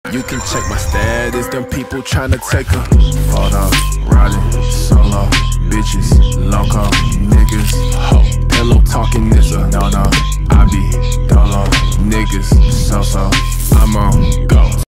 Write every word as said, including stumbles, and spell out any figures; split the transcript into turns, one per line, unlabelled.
You can check my status, them people tryna take her. Photo, riding, solo, bitches, loco, niggas, ho. Hello talking this, uh, no, no. I be dolo, niggas, so, so. I'm on go.